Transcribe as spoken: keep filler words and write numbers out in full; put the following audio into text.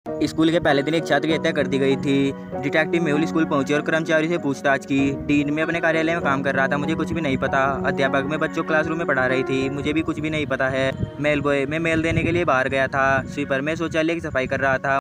School के पहले दिन एक छात्र की हत्या कर दी गई थी। डिटेक्टिव मेहुल स्कूल पहुंचे और कर्मचारी से पूछताछ की। डीन में अपने कार्यालय में काम कर रहा था, मुझे कुछ भी नहीं पता। अध्यापक में बच्चों क्लासरूम में पढ़ा रही थी, मुझे भी कुछ भी नहीं पता है। मेल बॉय मैं मेल देने के लिए बाहर गया था। स्वीपर मैं शौचालय की सफाई कर रहा था।